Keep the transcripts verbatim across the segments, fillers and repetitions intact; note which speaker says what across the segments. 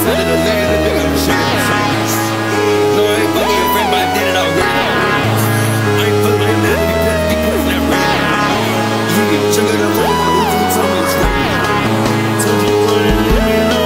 Speaker 1: beside of the land, the nigga I'm shaking. No, I ain't fucking your friend, but I did it already. I ain't fucking with that, he putting that ready. Yeah, check it out, who told me it's ready? Told you run and leave me alone.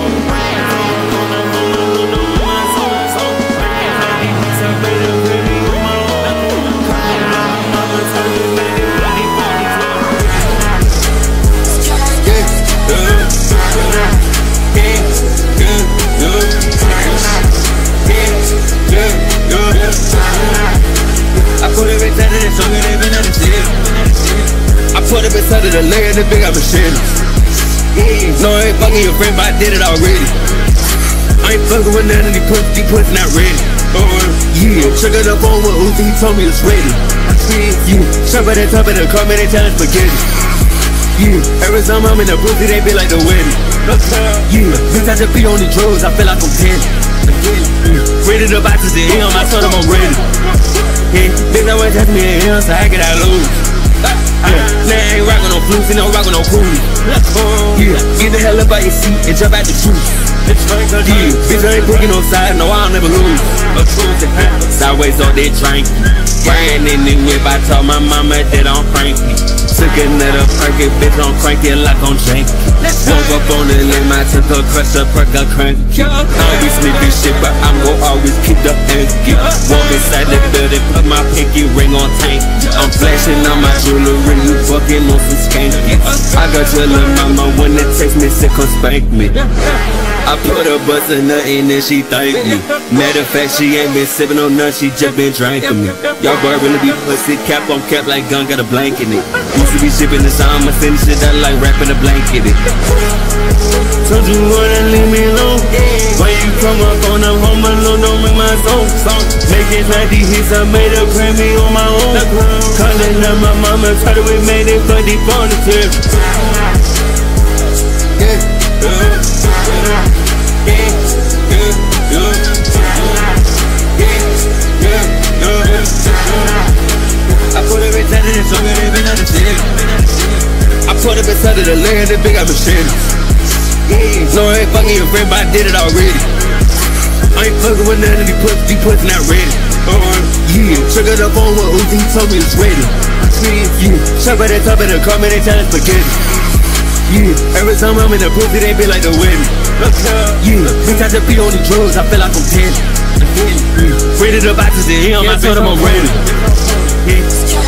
Speaker 1: I put it beside of the land, the big I'm machine. No, I ain't fucking your friend, but I did it already. I ain't fucking with none of these pussy, these pussy not ready. Uh, yeah, check it up on what Uzi, he told me it's ready. Yeah, shove at the top of the car, man, they tellin' spaghetti. Yeah, every time I'm in the pussy, they be like the wedding. Yeah, bitch, I just be on the drugs, I feel like I'm ten. Yeah, ready to box to the end, I told him I'm ready. Yeah, bitch, I always ask me a hell, so I get out lose. Yeah, now I ain't rockin' no flutes, and no rockin' no coolie. Yeah, get the hell up out your seat and jump out the truth. Yeah, bitch, I ain't picking no side, no, I'll never lose. Sideways on that drink, riding in the whip, I told my mama that I'm Frankie. Took another perky, bitch, I'm cranky like I'm janky. Woke up on the limb, I took a crush, a perk, a crank. I don't be sniffing shit, but I'm gon' always keep the hanky. Walk inside the building, put my pinky ring on tank. I'm flashing on my jewelry, you fucking on some skanky. I got your little mama when it text me, sick, come spank me. I put a bus in her and then she thank me. Matter of fact, she ain't been sipping on none, she just been drinking me. Y'all boy really be pussy, cap on cap like gun, got a blanket in it. Used to be shipping the sound, I'ma send shit out like rapping a blanket it. Told you wanna leave me alone. Why you come up on the home alone, don't make my song. Making ninety hits, I made a Grammy on my own. Calling up my mama, try to we made it for the furniture. Yeah, yeah. I put it beside of the song and even out the city. I put it beside of the land, the big I'm machine. No, I ain't fucking your friend, but I did it already. I ain't fucking with none of these pussy, these pussy not ready. Uh, yeah, check it up on what Uzi, he told me it's ready. Yeah, shove at the top of the car, man, they tellin' spaghetti. Yeah, every time I'm in the pussy, they be like the wedding. Yeah, bitch, I just be on the drugs, I feel like I'm ten. Yeah, ready to box to the end, I told them I'm ready. Yeah.